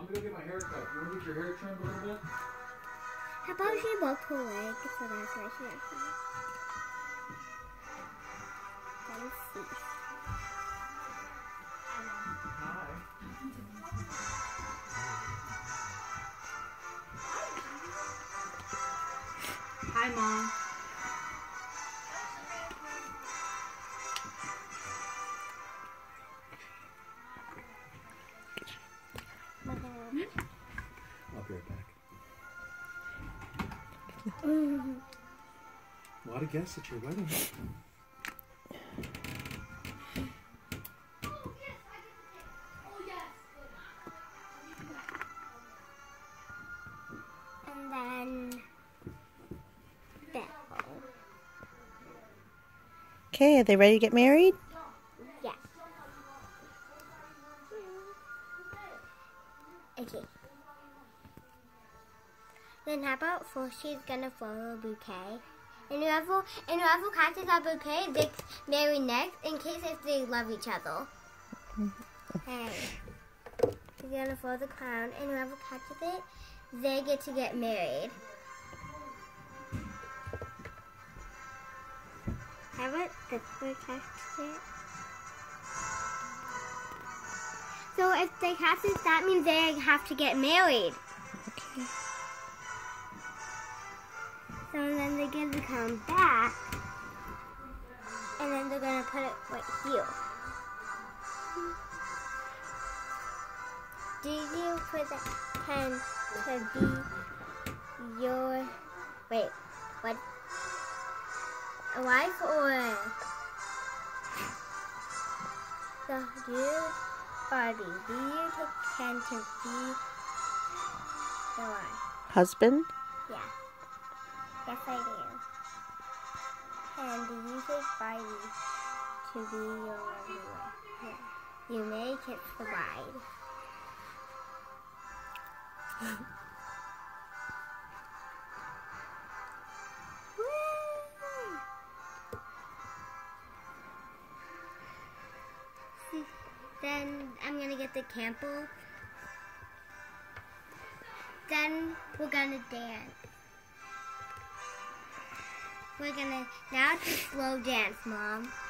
I'm gonna get my hair cut. You wanna get your hair trimmed a little bit? How about she broke her leg? So that's why she has to. Let me see. Hi, Mom. I'll be right back. A lot of guests at your wedding. And then Bell. Okay, are they ready to get married? Yeah. Okay. Then how about first she's gonna throw a bouquet. And whoever catches that bouquet, they marry next in case if they love each other. Okay. She's gonna throw the crown and whoever catches it, they get to get married. How about this one catches it? So if they catch it, that means they have to get married. Okay. So then they're going to come back, and then they're going to put it right here. Do you pretend to be your, wait, what? A wife or do you, Barbie, do you pretend to be the wife? Husband? Yeah. Yes, I do. And do you take Barbie to be your lovely wife? Yeah. You may kiss the bride. Then I'm gonna get the camper. Then we're gonna dance. We're gonna, now it's a slow dance, Mom.